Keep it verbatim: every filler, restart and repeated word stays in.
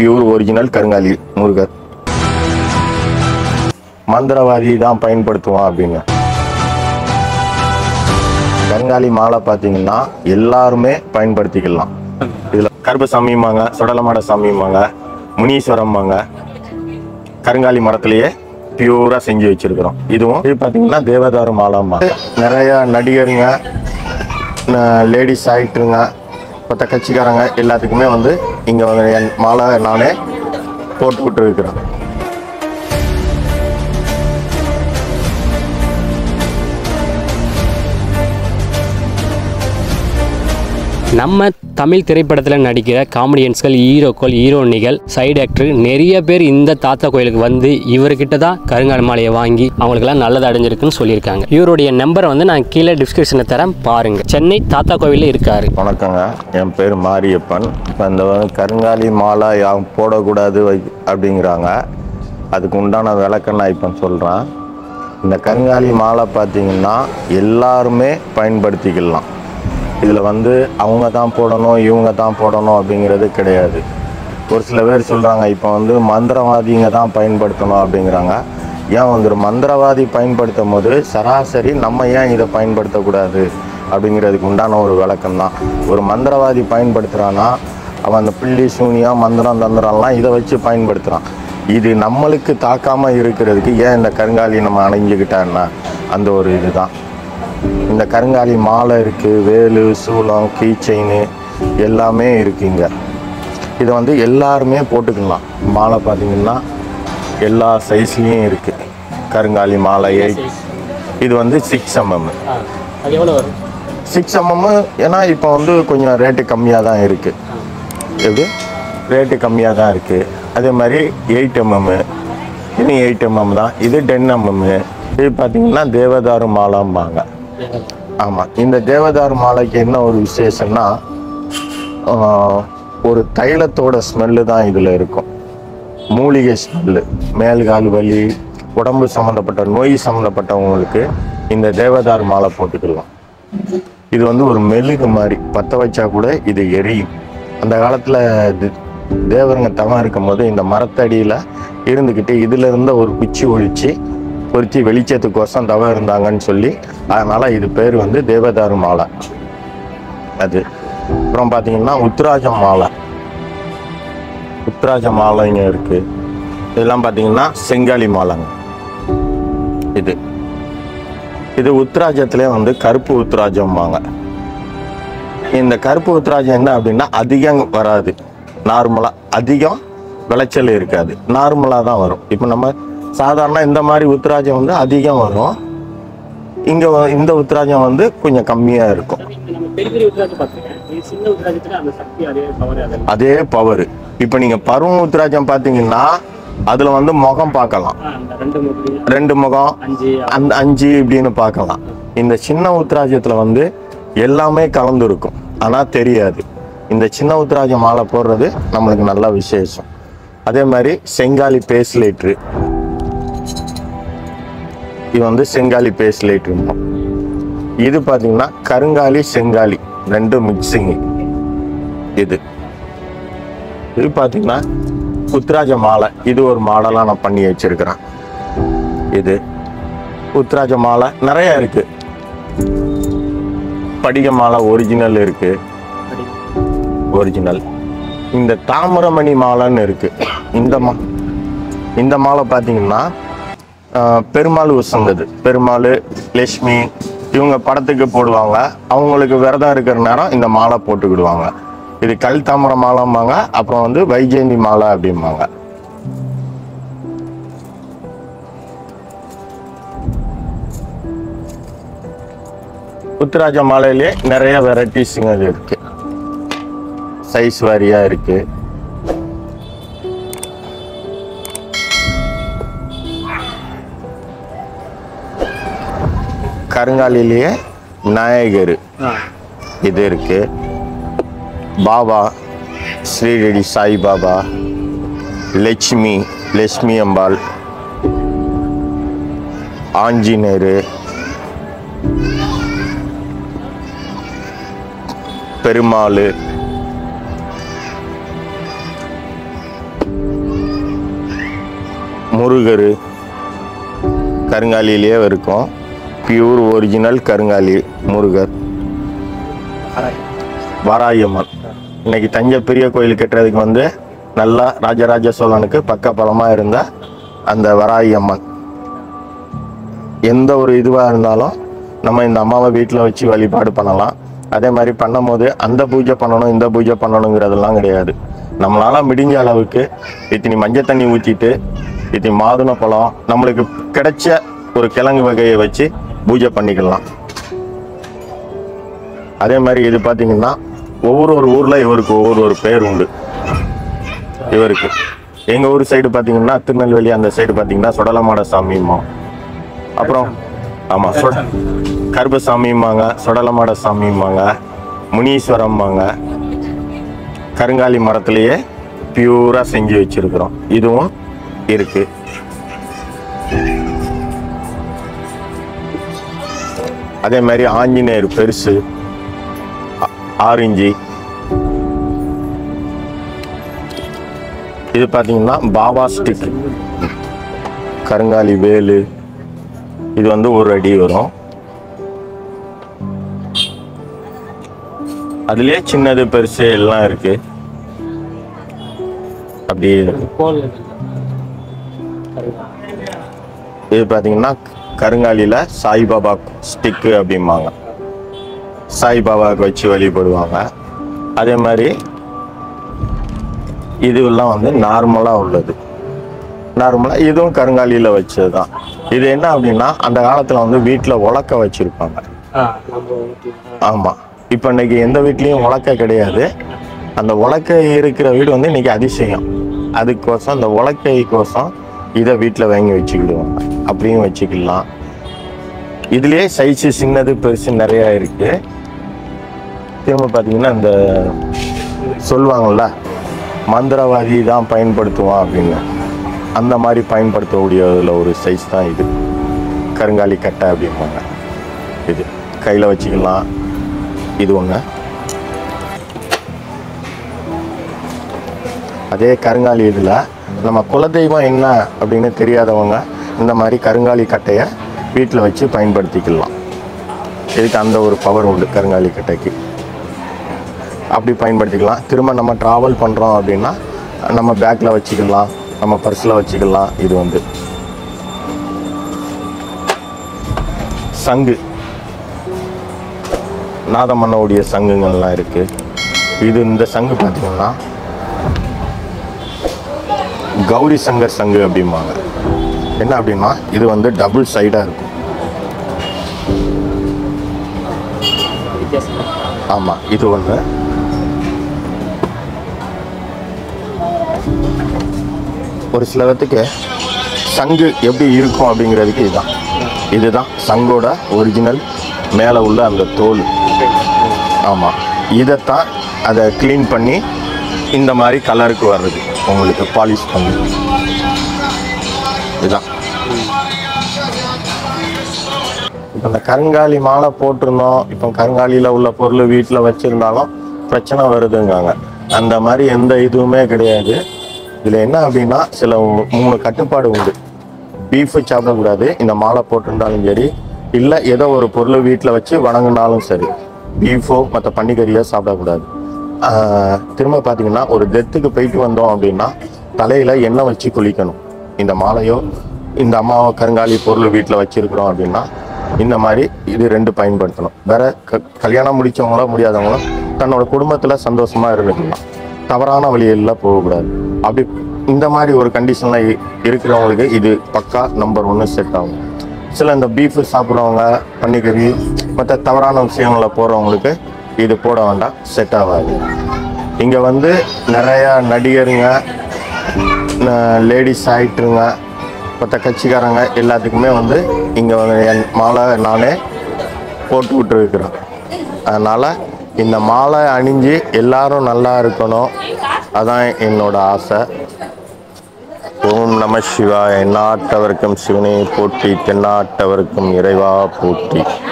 Pure original கருங்காலி முருகர். மந்திரவாதி தான் பயன்படுத்துவான் அப்படின்னு. கருங்காலி மாலை பார்த்தீங்கன்னா எல்லாருமே பயன்படுத்திக்கலாம். இதில் கருப்பு சாமியுமாங்க, சுடலமாட சாமியுமாங்க, முனீஸ்வரம்மாங்க, கருங்காலி மரத்திலேயே பியூரா செஞ்சு வச்சிருக்கிறோம். இதுவும் இது பார்த்தீங்கன்னா தேவதாரு மாலைம்மா. நிறைய நடிகருங்க, லேடிஸ் ஆக்டருங்க, மற்ற கட்சிக்காரங்க எல்லாத்துக்குமே வந்து இங்கே வந்து என் மாலை நானே போட்டு விட்டு இருக்கிறேன். நம்ம தமிழ் திரைப்படத்தில் நடிக்கிற காமெடியன்ஸ்கள், ஹீரோக்கள், ஹீரோயினிகள், சைடு ஆக்டர் நிறைய பேர் இந்த தாத்தா கோயிலுக்கு வந்து இவர்கிட்ட தான் கருங்காலி மாலையை வாங்கி அவங்களுக்கெல்லாம் நல்லது அடைஞ்சிருக்குன்னு சொல்லியிருக்காங்க. இவருடைய நம்பரை வந்து நான் கீழே டிஸ்கிரிப்ஷனில் தரேன் பாருங்கள். சென்னை தாத்தா கோவிலில் இருக்காரு. வணக்கங்க, என் பேர் மாரியப்பன். இப்போ இந்த கருங்காலி மாலை யாரும் போடக்கூடாது அப்படிங்கிறாங்க. அதுக்கு உண்டான விளக்கம் நான் இப்போ சொல்கிறேன். இந்த கருங்காலி மாலை பார்த்தீங்கன்னா எல்லாருமே பயன்படுத்திக்கலாம். இதில் வந்து அவங்க தான் போடணும், இவங்க தான் போடணும் அப்படிங்கிறது கிடையாது. ஒரு சில பேர் சொல்கிறாங்க இப்போ வந்து மந்திரவாதிங்க தான் பயன்படுத்தணும் அப்படிங்கிறாங்க. ஏன் வந்து மந்திரவாதி பயன்படுத்தும் போது சராசரி நம்ம ஏன் இதை பயன்படுத்தக்கூடாது அப்படிங்கிறதுக்கு உண்டான ஒரு விளக்கம் தான். ஒரு மந்திரவாதி பயன்படுத்துகிறான்னா அவன் அந்த பில்லி சூனியா மந்திரம் தந்திரம்லாம் இதை வச்சு பயன்படுத்துகிறான். இது நம்மளுக்கு தாக்காமல் இருக்கிறதுக்கு ஏன் இந்த கருங்காலி நம்ம அணைஞ்சிக்கிட்டான்னா அந்த ஒரு இது தான். இந்த கருங்காலி மாலை இருக்குது, வேலு, சூளம், கீ செயின் எல்லாமே இருக்குங்க. இதை வந்து எல்லாருமே போட்டுக்கலாம். மாலை பார்த்திங்கன்னா எல்லா சைஸ்லேயும் இருக்குது. கருங்காலி மாலை எயிட், இது வந்து சிக்ஸ் எம்எம். சிக்ஸ் எம்எம் ஏன்னா இப்போ வந்து கொஞ்சம் ரேட்டு கம்மியாக தான் இருக்குது. எப்படி ரேட்டு கம்மியாக தான் இருக்குது. அதே மாதிரி எயிட் எம்எம், இது எயிட் எம்எம் தான். இது டென் எம்எம். இது பார்த்திங்கன்னா தேவதாரு மாலைம்பாங்க. ஆமாம், இந்த தேவதாரு மாலைக்கு என்ன ஒரு விசேஷம்னா ஒரு தைலத்தோட ஸ்மெல்லு தான் இதில் இருக்கும். மூலிகை ஸ்மெல்லு. மேல்கால் வலி, உடம்பு சம்மந்தப்பட்ட நோய் சம்மந்தப்பட்டவங்களுக்கு இந்த தேவதாரு மாலை போட்டுக்கலாம். இது வந்து ஒரு மெழுகு மாதிரி, பற்ற வச்சா கூட இது எரியும். அந்த காலத்தில் தேவருங்க தவம் இருக்கும் போது இந்த மரத்தடியில் இருந்துக்கிட்டு இதில் இருந்த ஒரு குச்சி ஒழிச்சு பொறிச்சு வெளிச்சத்துக்கோசம் தவம் இருந்தாங்கன்னு சொல்லி அதனால் இது பேர் வந்து தேவதாரு மாலை. அது அப்புறம் பார்த்தீங்கன்னா உத்ராஜ மாலை. உத்ராஜ மாலைங்க இருக்குது. இதெல்லாம் பார்த்தீங்கன்னா செங்காலி மாலைங்க. இது இது உத்ராஜத்திலே வந்து கருப்பு உத்ராஜம்பாங்க. இந்த கருப்பு உத்ராஜம் என்ன அப்படின்னா அதிகம் வராது. நார்மலாக அதிகம் விளைச்சல் இருக்காது, நார்மலாக தான் வரும். இப்போ நம்ம சாதாரண இந்த மாதிரி உத்ராஜம் வந்து அதிகம் வரும். இங்கே இந்த உத்ராஜம் வந்து கொஞ்சம் கம்மியாக இருக்கும். அதே பவர். இப்போ நீங்கள் பருவ உத்ராஜம் பார்த்தீங்கன்னா அதில் வந்து முகம் பார்க்கலாம், ரெண்டு முகம், அந்த அஞ்சு இப்படின்னு பார்க்கலாம். இந்த சின்ன உத்ராஜத்தில் வந்து எல்லாமே கலந்து இருக்கும், ஆனால் தெரியாது. இந்த சின்ன உத்ராஜ மாலை போடுறது நம்மளுக்கு நல்ல விசேஷம். அதே மாதிரி செங்காலி பேஸ்லேட்ரு, இது வந்து செங்காலி பேஸ்லேட்ரு. இது பார்த்தீங்கன்னா கருங்காலி செங்காலி ரெண்டு மிக்சிங்கு. இது இது பார்த்தீங்கன்னா உத்ராஜ மாலை. இது ஒரு மாடலாக நான் பண்ணி வச்சிருக்கிறேன். இது உத்ராஜ மாலை நிறைய இருக்கு. படிக மாலை ஒரிஜினல் இருக்கு, ஒரிஜினல். இந்த தாமிரமணி மாலைன்னு இருக்கு. இந்த மா இந்த மாலை பார்த்தீங்கன்னா பெருமாள் உசந்தது. பெருமாள், லட்சுமி இவங்க படத்துக்கு போடுவாங்க. அவங்களுக்கு விரதம் இருக்கிற நேரம் இந்த மாலை போட்டுக்கிடுவாங்க. இது கல் தாமரை மாலைம்பாங்க. அப்புறம் வந்து வைஜெயந்தி மாலை அப்படிம்பாங்க. உத்ராஜ மாலையிலே நிறைய வெரைட்டிஸுங்க இருக்கு, சைஸ் வாரியா இருக்கு. கருங்காலிலேயே விநாயகர் இது இருக்கு, பாபா, ஸ்ரீரடி சாய்பாபா, லட்சுமி, லட்சுமி அம்பாள், ஆஞ்சநேயர், பெருமாள், முருகர் கருங்காலியிலேயே இருக்கும். பியூர் ஒரிஜினல் கருங்காலி முருகர். வாராயம்மன் இன்னைக்கு தஞ்சை பெரிய கோயில் கட்டுறதுக்கு வந்து நல்லா ராஜராஜ சோழனுக்கு பக்க பலமாக இருந்த அந்த வராயம்மன். எந்த ஒரு இதுவாக இருந்தாலும் நம்ம இந்த அம்மாவை வீட்டில் வச்சு வழிபாடு பண்ணலாம். அதே மாதிரி பண்ணும் போது அந்த பூஜை பண்ணணும் இந்த பூஜை பண்ணணுங்கிறதெல்லாம் கிடையாது. நம்மளால முடிஞ்ச அளவுக்கு இத்தனி மஞ்சள் தண்ணி ஊற்றிட்டு இத்தனி மாதுளை பழம் நம்மளுக்கு கிடைச்ச ஒரு கிழங்கு வகையை வச்சு பூஜை பண்ணிக்கலாம். அதே மாதிரி இது பார்த்தீங்கன்னா ஒவ்வொரு ஒரு ஊரில் இவருக்கு ஒவ்வொரு ஒரு பேர் உண்டு. இவருக்கு எங்கள் ஊர் சைடு பார்த்தீங்கன்னா திருநெல்வேலி அந்த சைடு பார்த்தீங்கன்னா சொடலமாட சாமியுமா, அப்புறம் ஆமாம் சொ கருப்பசாமியுமாங்க, சொடலமாட சாமியுமாங்க, முனீஸ்வரம்மாங்க. கருங்காலி மரத்துலேயே பியூராக செஞ்சு வச்சுருக்குறோம். இதுவும் இருக்கு. அதே மாதிரி ஆஞ்சநேயர் பெருசு ஆரஞ்சு. இது பார்த்தீங்கன்னா பாபா ஸ்டிக் கருங்காலி வேலு. இது வந்து ஒரு அடி வரும். அதுலயே சின்னது பெருசு எல்லாம் இருக்கு. அப்படியே இது பார்த்தீங்கன்னா கருங்காலியில சாய்பாபா ஸ்டிக்கு அப்படிம்பாங்க. சாய்பாபாவுக்கு வச்சு வழிபடுவாங்க. அதே மாதிரி இதுவெல்லாம் வந்து நார்மலாக உள்ளது. நார்மலாக இதுவும் கருங்காலியில் வச்சது தான். இது என்ன அப்படின்னா அந்த காலத்தில் வந்து வீட்டில் உலக்க வச்சுருப்பாங்க. ஆமாம். இப்போ இன்னைக்கு எந்த வீட்லேயும் உலக்க கிடையாது. அந்த உலக்க இருக்கிற வீடு வந்து இன்னைக்கு அதிசயம். அதுக்கோசம் அந்த உலக்கைக்கோசம் இதை வீட்டில் வாங்கி வச்சுக்கிடுவாங்க. அப்படியும் வச்சுக்கலாம். இதுலேயே சைஸு சின்னது பெருசு நிறையா இருக்குது. திரும்ப பார்த்தீங்கன்னா இந்த சொல்லுவாங்கள்ல மந்திரவாதி தான் பயன்படுத்துவான் அப்படின்னு, அந்த மாதிரி பயன்படுத்தக்கூடியதில் ஒரு சைஸ் தான் இது. கருங்காலி கட்டை அப்படிம்பாங்க. இது கையில் வச்சுக்கலாம். இது ஒன்று. அதே கருங்காலி இதில் நம்ம குலதெய்வம் என்ன அப்படின்னு தெரியாதவங்க இந்த மாதிரி கருங்காலி கட்டையை வீட்டில் வச்சு பயன்படுத்திக்கலாம். இதுக்கு அந்த ஒரு பவர் உண்டு கருங்காலி கட்டைக்கு. அப்படி பயன்படுத்திக்கலாம். திரும்ப நம்ம ட்ராவல் பண்ணுறோம் அப்படின்னா நம்ம பேக்கில் வச்சுக்கலாம், நம்ம பர்ஸில் வச்சுக்கலாம். இது வந்து சங்கு, நாதம் பண்ணக்கூடிய சங்குங்கள்லாம் இருக்குது. இது இந்த சங்கு பார்த்தீங்கன்னா கௌரி சங்கர் சங்கு அப்படிம்பாங்க. என்ன அப்படின்னா இது வந்து டபுள் சைடாக இருக்கும். ஆமாம். இது ஒன்று. ஒரு சிலவத்துக்கு சங்கு எப்படி இருக்கும் அப்படிங்கிறதுக்கு இதுதான் இதுதான் சங்கோட ஒரிஜினல் மேலே உள்ள அந்த தோல். ஆமாம். இதைத்தான் அதை க்ளீன் பண்ணி இந்த மாதிரி கலருக்கு வர்றது உங்களுக்கு பாலிஷ் பண்ணி. இதுதான். இப்போ இந்த கருங்காலி மாலை போட்டிருந்தோம். இப்போ கருங்காலியில் உள்ள பொருள் வீட்டில் வச்சுருந்தாலும் பிரச்சனை வருதுங்காங்க. அந்த மாதிரி எந்த இதுவுமே கிடையாது. இதில் என்ன அப்படின்னா சில மூணு கட்டுப்பாடு உண்டு. பீஃபு சாப்பிடக்கூடாது இந்த மாலை போட்டிருந்தாலும் சரி, இல்லை ஏதோ ஒரு பொருள் வீட்டில் வச்சு வணங்கினாலும் சரி. பீஃபோ மற்ற பன்னிக்கறியோ சாப்பிடக்கூடாது. திரும்ப பார்த்தீங்கன்னா ஒரு டெத்துக்கு போயிட்டு வந்தோம் அப்படின்னா தலையில் எண்ணெய் வச்சு குளிக்கணும். இந்த மாலையோ இந்த அம்மாவை கருங்காலி பொருள் வீட்டில் வச்சுருக்குறோம் அப்படின்னா இந்த மாதிரி இது ரெண்டு பயன்படுத்தணும். வேற க கல்யாணம் முடித்தவங்களோ முடியாதவங்களோ தன்னோட குடும்பத்தில் சந்தோஷமாக இருந்துக்கலாம். தவறான வழியில் போகக்கூடாது. அப்படி இந்த மாதிரி ஒரு கண்டிஷனில் இருக்கிறவங்களுக்கு இது பக்கா நம்பர் ஒன்று செட் ஆகும். சில இந்த பீஃபு சாப்பிட்றவங்க பன்னிக்கறி மற்ற தவறான விஷயங்களை போகிறவங்களுக்கு இது போட வேண்டாம், செட் ஆகாது. இங்கே வந்து நிறையா நடிகருங்க, லேடிஸ் ஆகிட்டுருங்க, மற்ற கட்சிக்காரங்க எல்லாத்துக்குமே வந்து இங்கே வந்து என் மாலை நானே போட்டு விட்டுருக்குறேன். அதனால் இந்த மாலை அணிஞ்சு எல்லாரும் நல்லா இருக்கணும், அதான் என்னோட ஆசை. ஓம் நம சிவாய. எந்நாட்டவர்க்கும் சிவனே போற்றி, தென்னாட்டவர்க்கும் இறைவா போற்றி.